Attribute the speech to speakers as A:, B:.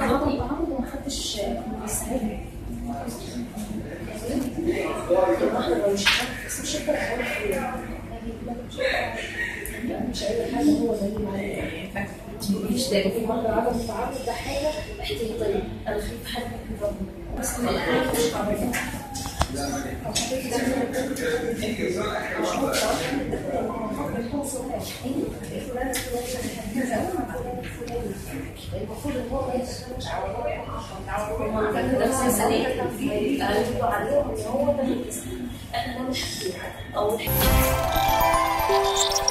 A: طلبت وما حدش بيساعدني. احنا لو مش بس مش هقدر مش اي حاجه هو دليل عليا. مفيش دليل في مرة عدم التعرض ده حاجه احتياطيه. انا خايفه حد يضربني بس انا مش عارفه. المفروض ان هو ما يشتغلش على نفس عليهم ان هو ده انا مش او